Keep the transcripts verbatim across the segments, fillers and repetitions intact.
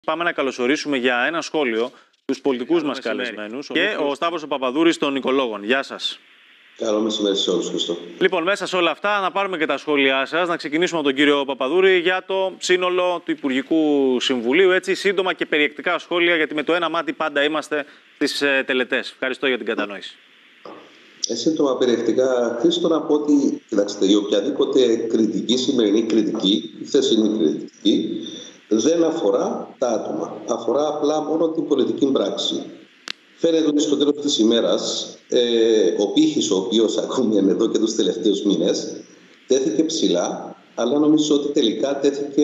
Πάμε να καλωσορίσουμε για ένα σχόλιο τους πολιτικούς μας καλεσμένους και ο Σταύρος ο Παπαδούρης των Οικολόγων. Γεια σας. Καλό μεσημέρι σε όλους, Χριστό. Λοιπόν, μέσα σε όλα αυτά να πάρουμε και τα σχόλιά σας, να ξεκινήσουμε από τον κύριο Παπαδούρη για το σύνολο του Υπουργικού Συμβουλίου. Έτσι, σύντομα και περιεκτικά σχόλια, γιατί με το ένα μάτι πάντα είμαστε στις ε, τελετές. Ευχαριστώ για την κατανόηση. Ε, σύντομα περιεκτικά, Χρήστο, να πω ότι, κοιτάξτε, η οποιαδήποτε κριτική, σημερινή κριτική, η χθεσινή κριτική, δεν αφορά τα άτομα. Αφορά απλά μόνο την πολιτική πράξη. Φαίνεται ότι στο τέλος της ημέρας ε, ο πύχης, ο οποίος ακόμη είναι εδώ και τους τελευταίους μήνες, τέθηκε ψηλά, αλλά νομίζω ότι τελικά τέθηκε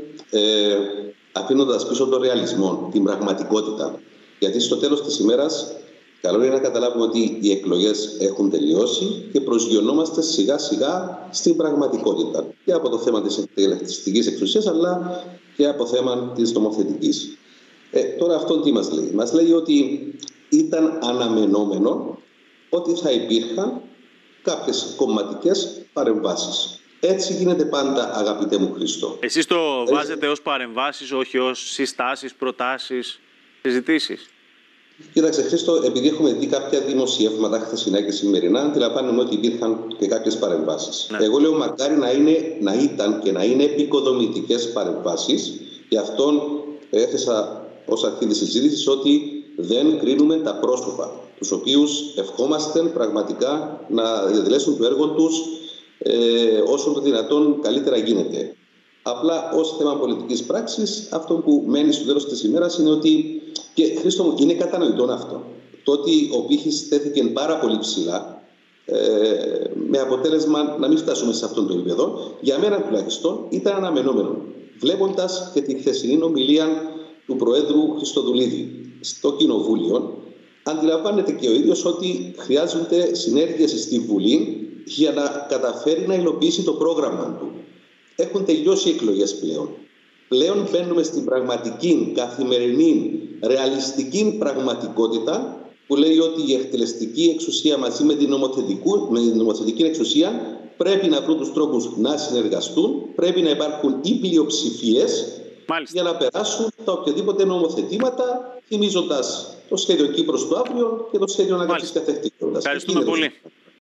ε, αφήνοντας πίσω τον ρεαλισμό, την πραγματικότητα. Γιατί στο τέλος της ημέρας, καλό είναι να καταλάβουμε ότι οι εκλογές έχουν τελειώσει και προσγειωνόμαστε σιγά σιγά στην πραγματικότητα. Και από το θέμα της εκτελεστικής εξουσίας, αλλά και από θέμα της νομοθετικής. Ε, τώρα αυτό τι μας λέει? Μας λέει ότι ήταν αναμενόμενο ότι θα υπήρχαν κάποιες κομματικές παρεμβάσεις. Έτσι γίνεται πάντα, αγαπητέ μου Χριστό. Εσείς το Έτσι... βάζετε ως παρεμβάσεις, όχι ως συστάσεις, προτάσεις, συζητήσεις? Κοίταξε, Χρήστο, επειδή έχουμε δει κάποια δημοσιεύματα χθεσινά και σημερινά, αντιλαμβάνομαι ότι υπήρχαν και κάποιες παρεμβάσεις. Ναι. Εγώ λέω μακάρι να, είναι, να ήταν και να είναι επικοδομητικές παρεμβάσεις. Γι' αυτόν έθεσα ως αρχή της συζήτησης ότι δεν κρίνουμε τα πρόσωπα, τους οποίους ευχόμαστε πραγματικά να διαδηλέσουν το έργο τους ε, όσο το δυνατόν καλύτερα γίνεται. Απλά ως θέμα πολιτικής πράξης, αυτό που μένει στο τέλος της ημέρας είναι ότι, και Χρήστο μου, είναι κατανοητό αυτό, το ότι ο πύχης τέθηκε πάρα πολύ ψηλά, ε, με αποτέλεσμα να μην φτάσουμε σε αυτόν το επίπεδο, για μένα τουλάχιστον ήταν αναμενόμενο. Βλέποντας και τη χθεσινή ομιλία του Προέδρου Χριστοδουλίδη στο Κοινοβούλιο, αντιλαμβάνεται και ο ίδιος ότι χρειάζονται συνέργειες στη Βουλή για να καταφέρει να υλοποιήσει το πρόγραμμα του. Έχουν τελειώσει οι εκλογές πλέον. Πλέον μπαίνουμε στην πραγματική, καθημερινή, ρεαλιστική πραγματικότητα που λέει ότι η εκτελεστική εξουσία μαζί με την, με την νομοθετική εξουσία πρέπει να βρουν τους τρόπους να συνεργαστούν, πρέπει να υπάρχουν οι πλειοψηφίες για να περάσουν τα οποιαδήποτε νομοθετήματα, θυμίζοντας το σχέδιο Κύπρος του αύριο και το σχέδιο ανάκαμψης καθεκτικότητας. Ευχαριστούμε πολύ.